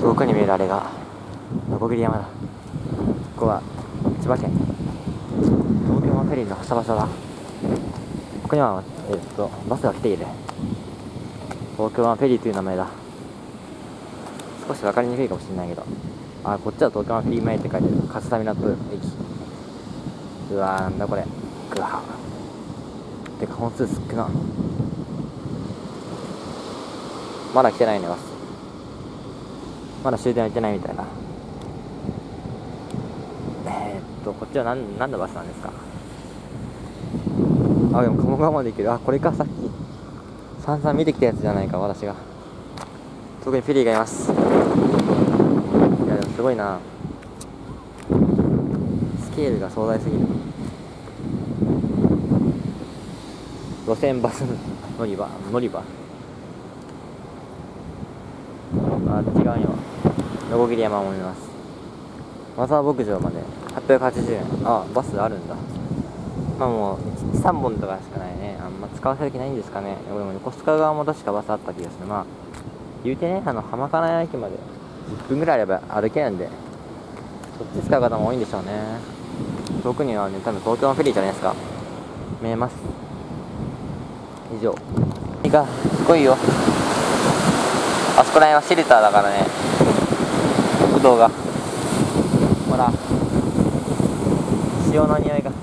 遠くに見えるあれがのこぎり山だ。ここは千葉県東京湾フェリーの発車場所だ。ここにはバスが来ている。東京湾フェリーという名前だ。少し分かりにくいかもしれないけど、あ、こっちは東京湾フェリー前って書いてある。勝田港駅。うわー、なんだこれ。ぐわーてか本数少な。まだ来てないね、バス。まだ終電は行ってないみたいな。こっちは何のバスなんですか。あ、でも鴨川まで行ける。あ、これか。さっき散々見てきたやつじゃないか、私が。特にフェリーがいます。いやでもすごいな、スケールが壮大すぎる。路線バス乗り場あっち側にはのこぎり山も見ます。マザー牧場まで880円。あ、バスあるんだ。まあもう1日3本とかしかないね。あんま使わせる気ないんですかね。でも横須賀側も確かバスあった気がする。まあ言うてね、浜金谷駅まで10分ぐらいあれば歩けるんで、そっち使う方も多いんでしょうね。遠くにはね、多分東京のフェリーじゃないですか。見えます。以上。がすごいよ。あそこら辺はシェルターだからね。ぶどうがほら、潮の匂いが